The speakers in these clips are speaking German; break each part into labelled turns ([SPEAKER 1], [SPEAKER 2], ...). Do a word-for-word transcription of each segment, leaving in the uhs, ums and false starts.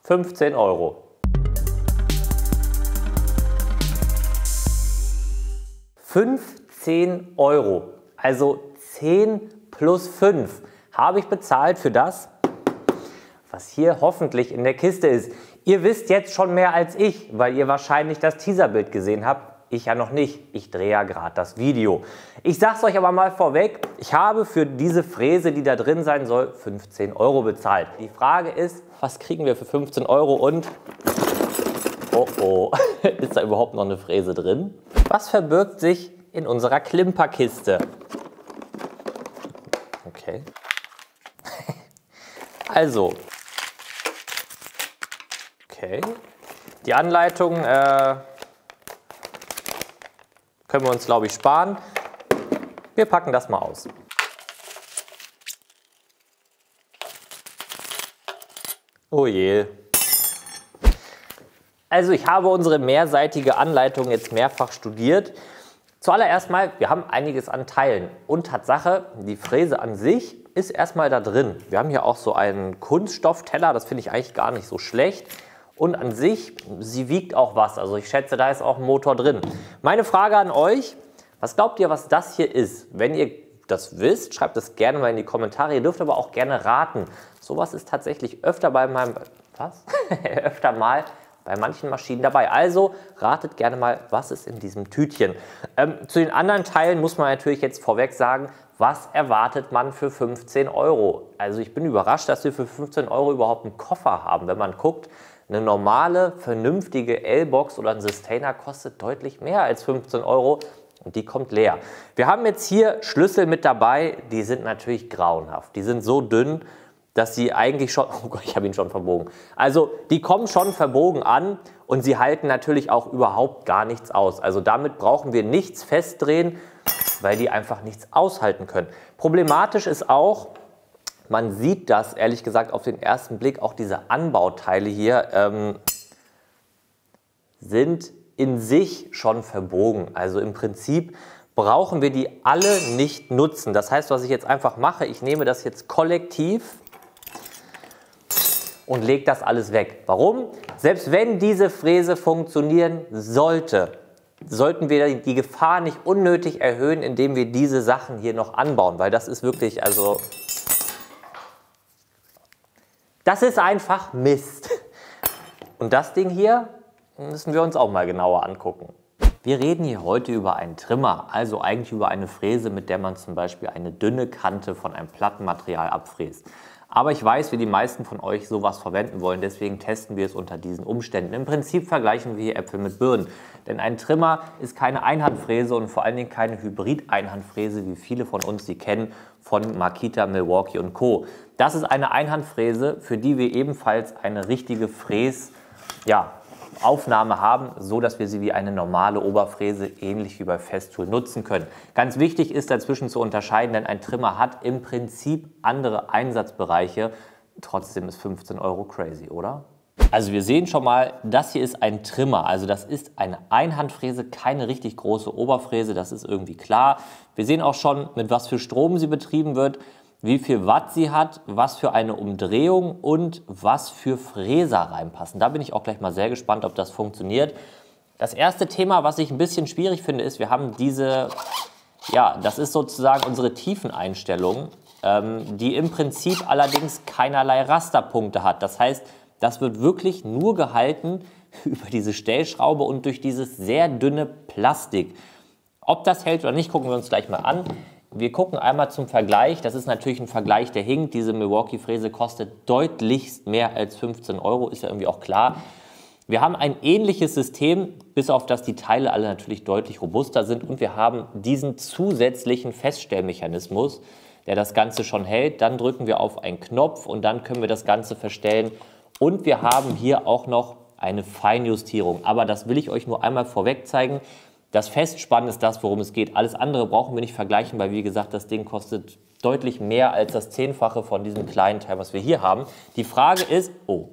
[SPEAKER 1] fünfzehn Euro. fünfzehn Euro, also zehn plus fünf, habe ich bezahlt für das, was hier hoffentlich in der Kiste ist. Ihr wisst jetzt schon mehr als ich, weil ihr wahrscheinlich das Teaserbild gesehen habt. Ich ja noch nicht. Ich drehe ja gerade das Video. Ich sage es euch aber mal vorweg. Ich habe für diese Fräse, die da drin sein soll, fünfzehn Euro bezahlt. Die Frage ist, was kriegen wir für fünfzehn Euro und... Oh oh, ist da überhaupt noch eine Fräse drin? Was verbirgt sich in unserer Klimperkiste? Okay. Also... Okay. Die Anleitung äh, können wir uns, glaube ich, sparen. Wir packen das mal aus. Oh je. Also ich habe unsere mehrseitige Anleitung jetzt mehrfach studiert. Zuallererst mal, wir haben einiges an Teilen. Und Tatsache, die Fräse an sich ist erstmal da drin. Wir haben hier auch so einen Kunststoffteller, das finde ich eigentlich gar nicht so schlecht. Und an sich, sie wiegt auch was. Also ich schätze, da ist auch ein Motor drin. Meine Frage an euch, was glaubt ihr, was das hier ist? Wenn ihr das wisst, schreibt es gerne mal in die Kommentare. Ihr dürft aber auch gerne raten. Sowas ist tatsächlich öfter bei meinem... Was? öfter mal bei manchen Maschinen dabei. Also ratet gerne mal, was ist in diesem Tütchen. Ähm, zu den anderen Teilen muss man natürlich jetzt vorweg sagen, was erwartet man für fünfzehn Euro? Also ich bin überrascht, dass wir für fünfzehn Euro überhaupt einen Koffer haben. Wenn man guckt, eine normale, vernünftige L-Box oder ein Sustainer kostet deutlich mehr als fünfzehn Euro und die kommt leer. Wir haben jetzt hier Schlüssel mit dabei, die sind natürlich grauenhaft. Die sind so dünn, dass sie eigentlich schon... Oh Gott, ich habe ihn schon verbogen. Also die kommen schon verbogen an und sie halten natürlich auch überhaupt gar nichts aus. Also damit brauchen wir nichts festdrehen, weil die einfach nichts aushalten können. Problematisch ist auch... Man sieht das, ehrlich gesagt, auf den ersten Blick, auch diese Anbauteile hier ähm, sind in sich schon verbogen. Also im Prinzip brauchen wir die alle nicht nutzen. Das heißt, was ich jetzt einfach mache, ich nehme das jetzt kollektiv und lege das alles weg. Warum? Selbst wenn diese Fräse funktionieren sollte, sollten wir die Gefahr nicht unnötig erhöhen, indem wir diese Sachen hier noch anbauen, weil das ist wirklich, also... Das ist einfach Mist. Und das Ding hier müssen wir uns auch mal genauer angucken. Wir reden hier heute über einen Trimmer, also eigentlich über eine Fräse, mit der man zum Beispiel eine dünne Kante von einem Plattenmaterial abfräst. Aber ich weiß, wie die meisten von euch sowas verwenden wollen, deswegen testen wir es unter diesen Umständen. Im Prinzip vergleichen wir hier Äpfel mit Birnen. Denn ein Trimmer ist keine Einhandfräse und vor allen Dingen keine Hybrid-Einhandfräse, wie viele von uns sie kennen, von Makita, Milwaukee und Co. Das ist eine Einhandfräse, für die wir ebenfalls eine richtige Fräs, ja, Aufnahme haben, so dass wir sie wie eine normale Oberfräse ähnlich wie bei Festool nutzen können. Ganz wichtig ist dazwischen zu unterscheiden, denn ein Trimmer hat im Prinzip andere Einsatzbereiche. Trotzdem ist fünfzehn Euro crazy, oder? Also wir sehen schon mal, das hier ist ein Trimmer, also das ist eine Einhandfräse, keine richtig große Oberfräse, das ist irgendwie klar. Wir sehen auch schon, mit was für Strom sie betrieben wird, wie viel Watt sie hat, was für eine Umdrehung und was für Fräser reinpassen. Da bin ich auch gleich mal sehr gespannt, ob das funktioniert. Das erste Thema, was ich ein bisschen schwierig finde, ist, wir haben diese, ja, das ist sozusagen unsere Tiefeneinstellung, ähm, die im Prinzip allerdings keinerlei Rasterpunkte hat. Das heißt, das wird wirklich nur gehalten über diese Stellschraube und durch dieses sehr dünne Plastik. Ob das hält oder nicht, gucken wir uns gleich mal an. Wir gucken einmal zum Vergleich. Das ist natürlich ein Vergleich, der hinkt. Diese Milwaukee-Fräse kostet deutlichst mehr als fünfzehn Euro, ist ja irgendwie auch klar. Wir haben ein ähnliches System, bis auf dass die Teile alle natürlich deutlich robuster sind. Und wir haben diesen zusätzlichen Feststellmechanismus, der das Ganze schon hält. Dann drücken wir auf einen Knopf und dann können wir das Ganze verstellen. Und wir haben hier auch noch eine Feinjustierung. Aber das will ich euch nur einmal vorweg zeigen. Das Festspannen ist das, worum es geht. Alles andere brauchen wir nicht vergleichen, weil wie gesagt, das Ding kostet deutlich mehr als das Zehnfache von diesem kleinen Teil, was wir hier haben. Die Frage ist, oh,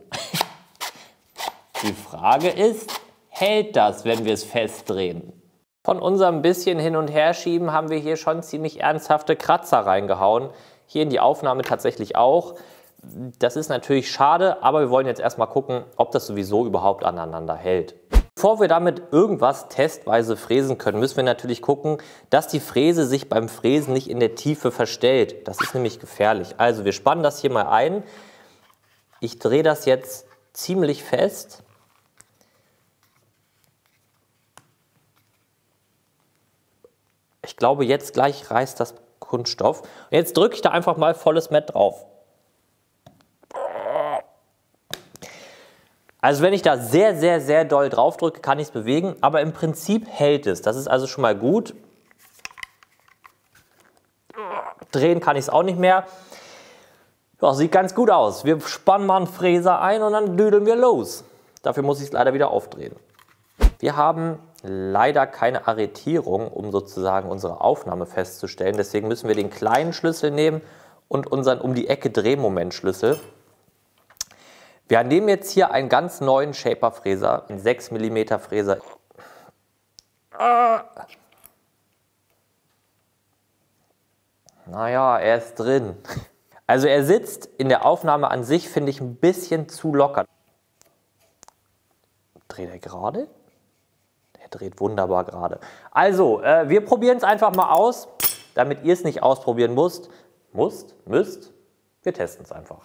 [SPEAKER 1] die Frage ist, hält das, wenn wir es festdrehen? Von unserem bisschen hin und her schieben haben wir hier schon ziemlich ernsthafte Kratzer reingehauen. Hier in die Aufnahme tatsächlich auch. Das ist natürlich schade, aber wir wollen jetzt erstmal gucken, ob das sowieso überhaupt aneinander hält. Bevor wir damit irgendwas testweise fräsen können, müssen wir natürlich gucken, dass die Fräse sich beim Fräsen nicht in der Tiefe verstellt. Das ist nämlich gefährlich. Also wir spannen das hier mal ein. Ich drehe das jetzt ziemlich fest. Ich glaube, jetzt gleich reißt das Kunststoff. Und jetzt drücke ich da einfach mal volles Mett drauf. Also wenn ich da sehr, sehr, sehr doll drauf drücke, kann ich es bewegen, aber im Prinzip hält es. Das ist also schon mal gut. Drehen kann ich es auch nicht mehr. Ja, sieht ganz gut aus. Wir spannen mal einen Fräser ein und dann düdeln wir los. Dafür muss ich es leider wieder aufdrehen. Wir haben leider keine Arretierung, um sozusagen unsere Aufnahme festzustellen. Deswegen müssen wir den kleinen Schlüssel nehmen und unseren um die Ecke Drehmomentschlüssel. Wir nehmen jetzt hier einen ganz neuen Shaper-Fräser, einen sechs Millimeter Fräser. Ah. Naja, er ist drin. Also er sitzt in der Aufnahme an sich, finde ich, ein bisschen zu locker. Dreht er gerade? Er dreht wunderbar gerade. Also, äh, wir probieren es einfach mal aus, damit ihr es nicht ausprobieren müsst. Musst, müsst. Wir testen es einfach.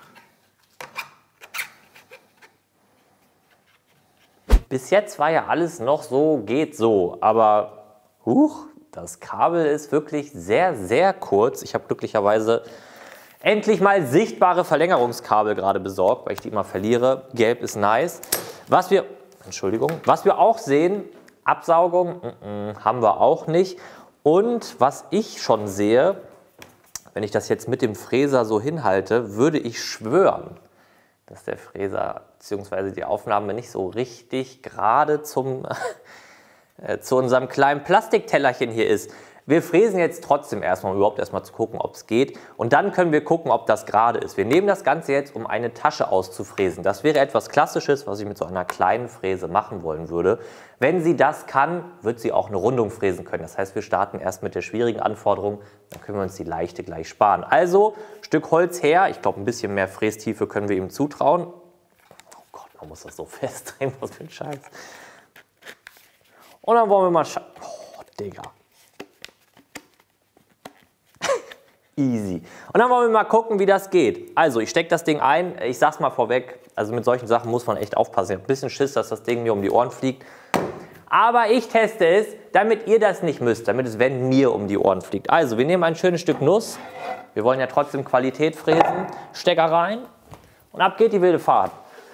[SPEAKER 1] Bis jetzt war ja alles noch so, geht so, aber huch, das Kabel ist wirklich sehr, sehr kurz. Ich habe glücklicherweise endlich mal sichtbare Verlängerungskabel gerade besorgt, weil ich die immer verliere. Gelb ist nice. Was wir, Entschuldigung, was wir auch sehen, Absaugung mm -mm, haben wir auch nicht. Und was ich schon sehe, wenn ich das jetzt mit dem Fräser so hinhalte, würde ich schwören, dass der Fräser bzw. die Aufnahme nicht so richtig gerade zum, äh, zu unserem kleinen Plastiktellerchen hier ist. Wir fräsen jetzt trotzdem erstmal, um überhaupt erstmal zu gucken, ob es geht. Und dann können wir gucken, ob das gerade ist. Wir nehmen das Ganze jetzt, um eine Tasche auszufräsen. Das wäre etwas Klassisches, was ich mit so einer kleinen Fräse machen wollen würde. Wenn sie das kann, wird sie auch eine Rundung fräsen können. Das heißt, wir starten erst mit der schwierigen Anforderung, dann können wir uns die leichte gleich sparen. Also, Stück Holz her. Ich glaube, ein bisschen mehr Frästiefe können wir ihm zutrauen. Oh Gott, man muss das so festdrehen, was für ein Scheiß. Und dann wollen wir mal schauen. Oh, Digga. Easy. Und dann wollen wir mal gucken, wie das geht. Also, ich stecke das Ding ein. Ich sag's mal vorweg, also mit solchen Sachen muss man echt aufpassen. Ich habe ein bisschen Schiss, dass das Ding mir um die Ohren fliegt. Aber ich teste es, damit ihr das nicht müsst, damit es, wenn, mir um die Ohren fliegt. Also, wir nehmen ein schönes Stück Nuss. Wir wollen ja trotzdem Qualität fräsen. Stecker rein und ab geht die wilde Fahrt.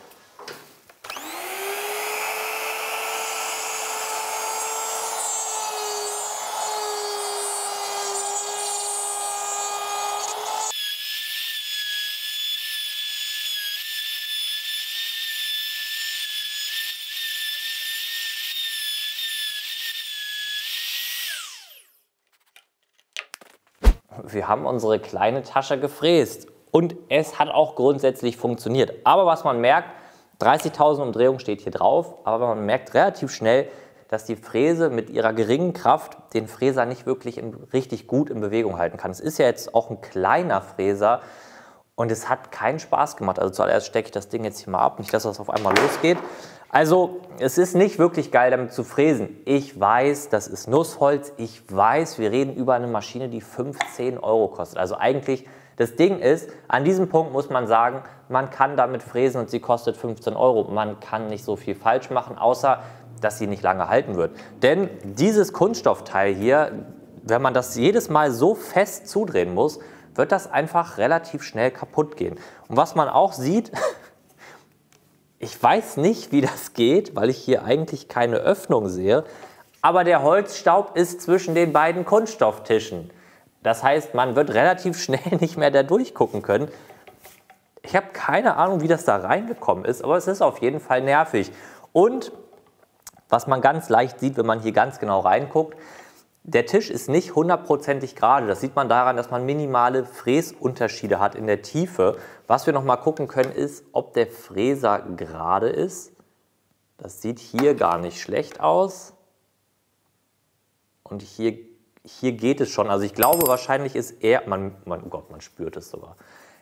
[SPEAKER 1] Wir haben unsere kleine Tasche gefräst und es hat auch grundsätzlich funktioniert. Aber was man merkt, dreißigtausend Umdrehungen steht hier drauf, aber man merkt relativ schnell, dass die Fräse mit ihrer geringen Kraft den Fräser nicht wirklich in, richtig gut in Bewegung halten kann. Es ist ja jetzt auch ein kleiner Fräser und es hat keinen Spaß gemacht. Also zuallererst stecke ich das Ding jetzt hier mal ab, nicht, dass das auf einmal losgeht. Also es ist nicht wirklich geil, damit zu fräsen. Ich weiß, das ist Nussholz. Ich weiß, wir reden über eine Maschine, die fünfzehn Euro kostet. Also eigentlich, das Ding ist, an diesem Punkt muss man sagen, man kann damit fräsen und sie kostet fünfzehn Euro. Man kann nicht so viel falsch machen, außer dass sie nicht lange halten wird. Denn dieses Kunststoffteil hier, wenn man das jedes Mal so fest zudrehen muss, wird das einfach relativ schnell kaputt gehen. Und was man auch sieht, ich weiß nicht, wie das geht, weil ich hier eigentlich keine Öffnung sehe, aber der Holzstaub ist zwischen den beiden Kunststofftischen. Das heißt, man wird relativ schnell nicht mehr da durchgucken können. Ich habe keine Ahnung, wie das da reingekommen ist, aber es ist auf jeden Fall nervig. Und was man ganz leicht sieht, wenn man hier ganz genau reinguckt, der Tisch ist nicht hundertprozentig gerade. Das sieht man daran, dass man minimale Fräsunterschiede hat in der Tiefe. Was wir noch mal gucken können, ist, ob der Fräser gerade ist. Das sieht hier gar nicht schlecht aus. Und hier, hier geht es schon. Also ich glaube, wahrscheinlich ist er, man, man, oh Gott, man spürt es sogar.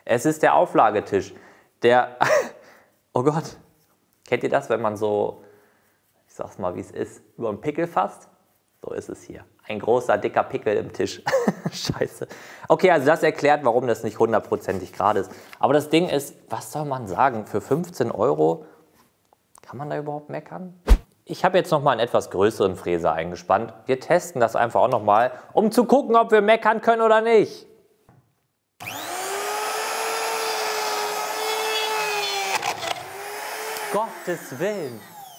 [SPEAKER 1] Es ist der Auflagetisch. Der, oh Gott, kennt ihr das, wenn man so, ich sag's mal wie es ist, über einen Pickel fasst? So ist es hier. Ein großer, dicker Pickel im Tisch. Scheiße. Okay, also das erklärt, warum das nicht hundertprozentig gerade ist. Aber das Ding ist, was soll man sagen, für fünfzehn Euro, kann man da überhaupt meckern? Ich habe jetzt noch mal einen etwas größeren Fräser eingespannt. Wir testen das einfach auch noch mal, um zu gucken, ob wir meckern können oder nicht. Gottes Willen.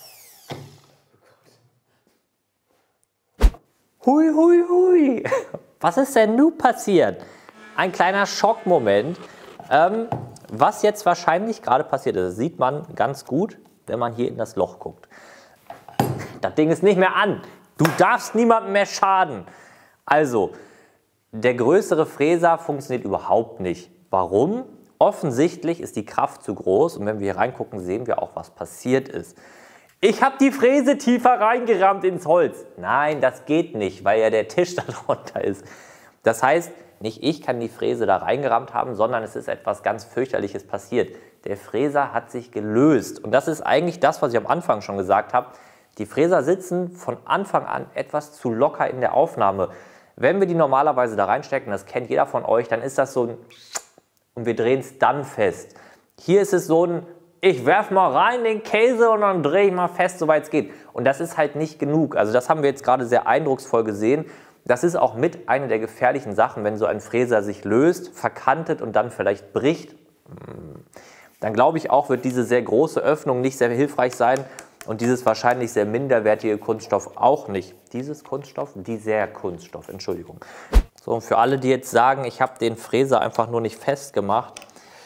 [SPEAKER 1] Hui, hui, hui. Was ist denn nun passiert? Ein kleiner Schockmoment. Ähm, was jetzt wahrscheinlich gerade passiert ist, das sieht man ganz gut, wenn man hier in das Loch guckt. Das Ding ist nicht mehr an. Du darfst niemandem mehr schaden. Also, der größere Fräser funktioniert überhaupt nicht. Warum? Offensichtlich ist die Kraft zu groß und wenn wir hier reingucken, sehen wir auch, was passiert ist. Ich habe die Fräse tiefer reingerammt ins Holz. Nein, das geht nicht, weil ja der Tisch darunter ist. Das heißt, nicht ich kann die Fräse da reingerammt haben, sondern es ist etwas ganz fürchterliches passiert. Der Fräser hat sich gelöst. Und das ist eigentlich das, was ich am Anfang schon gesagt habe. Die Fräser sitzen von Anfang an etwas zu locker in der Aufnahme. Wenn wir die normalerweise da reinstecken, das kennt jeder von euch, dann ist das so ein und wir drehen es dann fest. Hier ist es so ein, ich werfe mal rein den Käse und dann drehe ich mal fest, soweit es geht. Und das ist halt nicht genug. Also das haben wir jetzt gerade sehr eindrucksvoll gesehen. Das ist auch mit einer der gefährlichen Sachen, wenn so ein Fräser sich löst, verkantet und dann vielleicht bricht. Dann glaube ich auch, wird diese sehr große Öffnung nicht sehr hilfreich sein und dieses wahrscheinlich sehr minderwertige Kunststoff auch nicht. Dieses Kunststoff? Dieser Kunststoff, Entschuldigung. So, und für alle, die jetzt sagen, ich habe den Fräser einfach nur nicht festgemacht.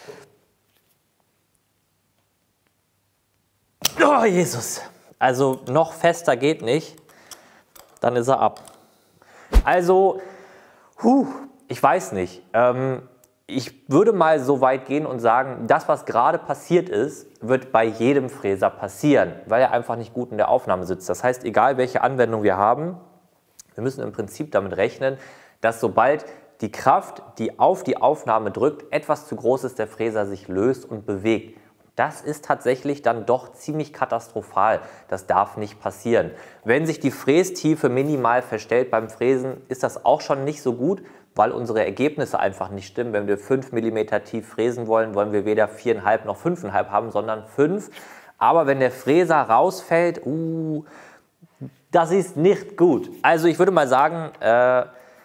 [SPEAKER 1] Oh, Jesus. Also noch fester geht nicht. Dann ist er ab. Also, huh, ich weiß nicht. Ähm, ich würde mal so weit gehen und sagen, das, was gerade passiert ist, wird bei jedem Fräser passieren, weil er einfach nicht gut in der Aufnahme sitzt. Das heißt, egal welche Anwendung wir haben, wir müssen im Prinzip damit rechnen, dass sobald die Kraft, die auf die Aufnahme drückt, etwas zu groß ist, der Fräser sich löst und bewegt. Das ist tatsächlich dann doch ziemlich katastrophal. Das darf nicht passieren. Wenn sich die Frästiefe minimal verstellt beim Fräsen, ist das auch schon nicht so gut, weil unsere Ergebnisse einfach nicht stimmen. Wenn wir fünf Millimeter tief fräsen wollen, wollen wir weder vier Komma fünf noch fünf Komma fünf haben, sondern fünf. Aber wenn der Fräser rausfällt, uh, das ist nicht gut. Also ich würde mal sagen, äh,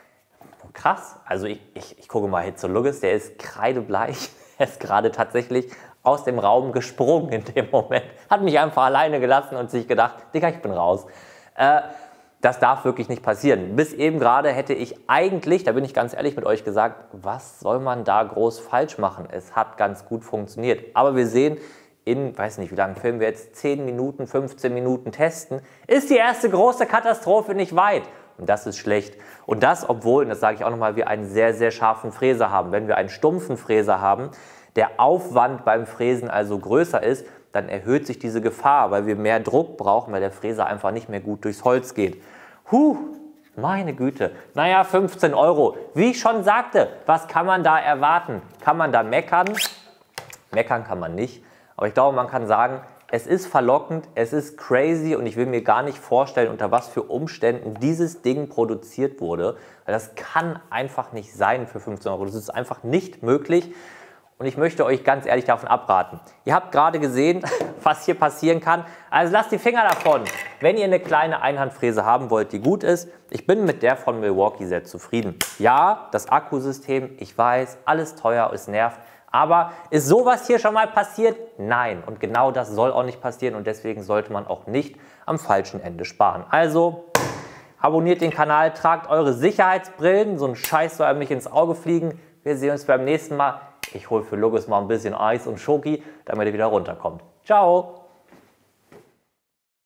[SPEAKER 1] krass, also ich, ich, ich gucke mal Hitzologis, der ist kreidebleich, er ist gerade tatsächlich aus dem Raum gesprungen in dem Moment, hat mich einfach alleine gelassen und sich gedacht, Digga, ich bin raus. Äh, das darf wirklich nicht passieren. Bis eben gerade hätte ich eigentlich, da bin ich ganz ehrlich mit euch gesagt, was soll man da groß falsch machen? Es hat ganz gut funktioniert. Aber wir sehen, in, weiß nicht, wie lange filmen wir jetzt, zehn Minuten, fünfzehn Minuten testen, ist die erste große Katastrophe nicht weit. Und das ist schlecht. Und das, obwohl, und das sage ich auch nochmal, wir einen sehr, sehr scharfen Fräser haben. Wenn wir einen stumpfen Fräser haben, der Aufwand beim Fräsen also größer ist, dann erhöht sich diese Gefahr, weil wir mehr Druck brauchen, weil der Fräser einfach nicht mehr gut durchs Holz geht. Huh, meine Güte. Naja, fünfzehn Euro. Wie ich schon sagte, was kann man da erwarten? Kann man da meckern? Meckern kann man nicht. Aber ich glaube, man kann sagen, es ist verlockend, es ist crazy und ich will mir gar nicht vorstellen, unter was für Umständen dieses Ding produziert wurde. Weil das kann einfach nicht sein für fünfzehn Euro. Das ist einfach nicht möglich. Und ich möchte euch ganz ehrlich davon abraten. Ihr habt gerade gesehen, was hier passieren kann. Also lasst die Finger davon. Wenn ihr eine kleine Einhandfräse haben wollt, die gut ist, ich bin mit der von Milwaukee sehr zufrieden. Ja, das Akkusystem, ich weiß, alles teuer, es nervt. Aber ist sowas hier schon mal passiert? Nein. Und genau das soll auch nicht passieren und deswegen sollte man auch nicht am falschen Ende sparen. Also abonniert den Kanal, tragt eure Sicherheitsbrillen. So ein Scheiß soll einem nicht ins Auge fliegen. Wir sehen uns beim nächsten Mal. Ich hole für Logos mal ein bisschen Eis und Schoki, damit er wieder runterkommt. Ciao!